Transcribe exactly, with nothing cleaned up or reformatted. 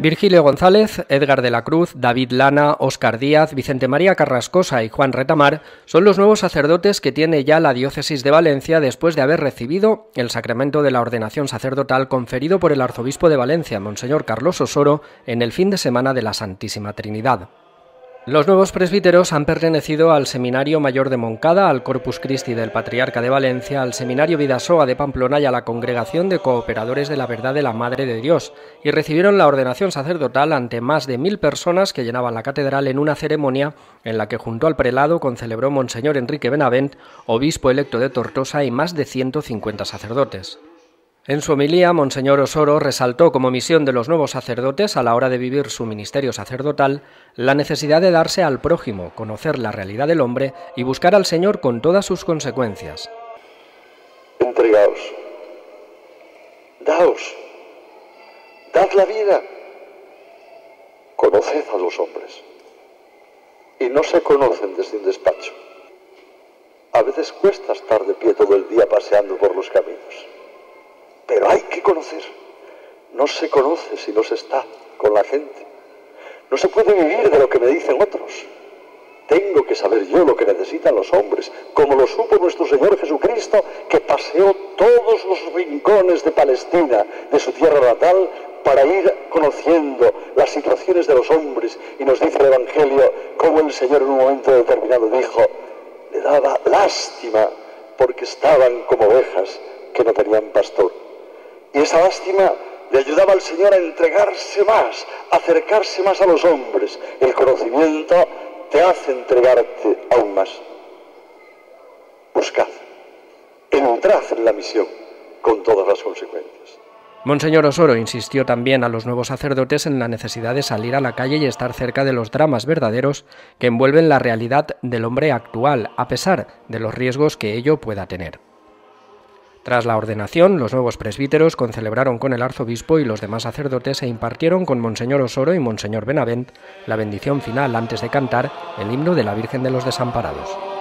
Virgilio González, Edgar de la Cruz, David Lana, Óscar Díaz, Vicente María Carrascosa y Juan Retamar son los nuevos sacerdotes que tiene ya la diócesis de Valencia después de haber recibido el sacramento de la ordenación sacerdotal conferido por el arzobispo de Valencia, Monseñor Carlos Osoro, en el fin de semana de la Santísima Trinidad. Los nuevos presbíteros han pertenecido al Seminario Mayor de Moncada, al Corpus Christi del Patriarca de Valencia, al Seminario Vidasoa de Pamplona y a la Congregación de Cooperadores de la Verdad de la Madre de Dios, y recibieron la ordenación sacerdotal ante más de mil personas que llenaban la catedral en una ceremonia en la que junto al prelado concelebró Monseñor Enrique Benavent, obispo electo de Tortosa, y más de ciento cincuenta sacerdotes. En su homilía, Monseñor Osoro resaltó como misión de los nuevos sacerdotes a la hora de vivir su ministerio sacerdotal la necesidad de darse al prójimo, conocer la realidad del hombre y buscar al Señor con todas sus consecuencias. Entregaos, daos, dad la vida, conoced a los hombres. Y no se conocen desde un despacho. A veces cuesta estar de pie todo el día paseando por los caminos. Pero hay que conocer. No se conoce si no se está con la gente. No se puede vivir de lo que me dicen otros. Tengo que saber yo lo que necesitan los hombres, como lo supo nuestro Señor Jesucristo, que paseó todos los rincones de Palestina, de su tierra natal, para ir conociendo las situaciones de los hombres. Y nos dice el Evangelio cómo el Señor en un momento determinado dijo, le daba lástima porque estaban como ovejas que no tenían pastor. Y esa lástima le ayudaba al Señor a entregarse más, a acercarse más a los hombres. El conocimiento te hace entregarte aún más. Buscad, entrad en la misión con todas las consecuencias. Monseñor Osoro insistió también a los nuevos sacerdotes en la necesidad de salir a la calle y estar cerca de los dramas verdaderos que envuelven la realidad del hombre actual, a pesar de los riesgos que ello pueda tener. Tras la ordenación, los nuevos presbíteros concelebraron con el arzobispo y los demás sacerdotes e impartieron con Monseñor Osoro y Monseñor Benavent la bendición final antes de cantar el himno de la Virgen de los Desamparados.